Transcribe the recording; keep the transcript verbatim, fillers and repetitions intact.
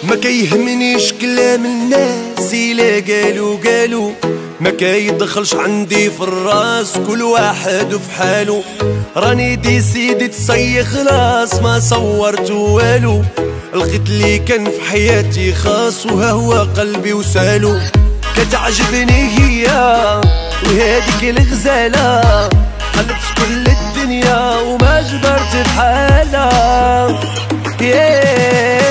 ما كيهمنيش كلام الناس إلا قالوا قالوا، ما كيدخلش عندي في الراس، كل واحد في حالو. راني ديسيدي تصيي خلاص ما صورت والو، لقيت لي كان في حياتي خاص وها هو قلبي وسالو. كتعجبني هي وهاديك الغزالة، قلبت كل الدنيا وما جبرت بحالها. yeah.